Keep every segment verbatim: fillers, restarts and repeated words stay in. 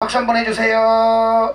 박수 한번 해주세요.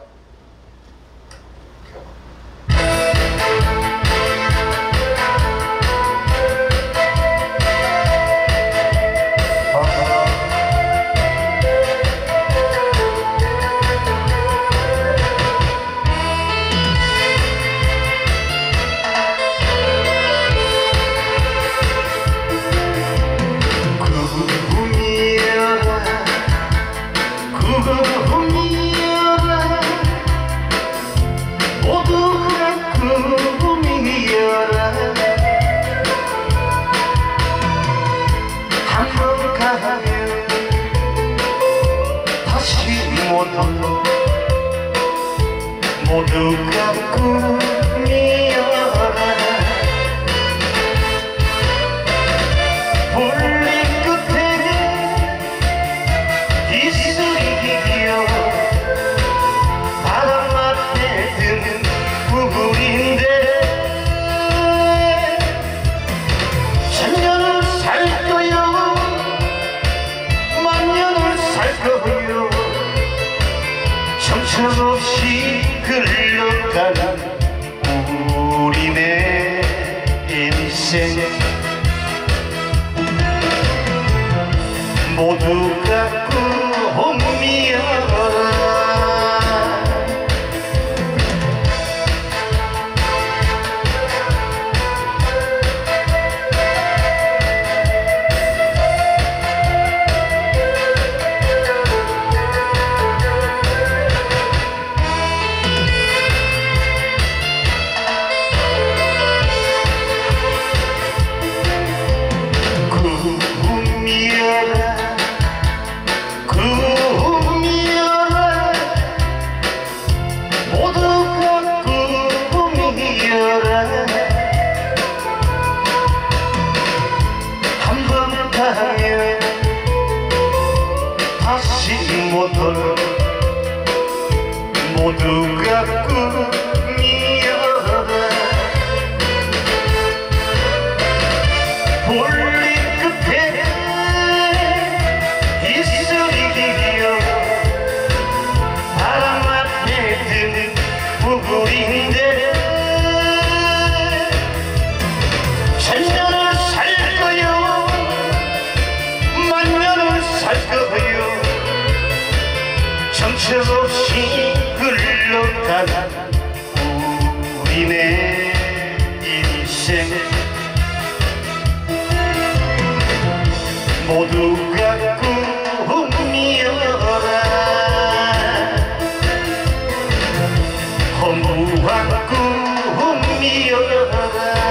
모두가 꿈이여라. 볼리 끝에 이슬이여 바람 앞에 드는 부부인데 천년을 살 거요 만년을 살 거요 정처없이 흘러가는 우리네 인생 모두가 꿈이여라. 다시 못올 모두가 꿈이여라. 볼리 끝에 이슬이여 바람 앞에 드는 부부인데 천년을 살 거요 만년을 살 거요 정처없이 흘러가는 우리네 인생 모두가 꿈이여라. 허무한 꿈이여라.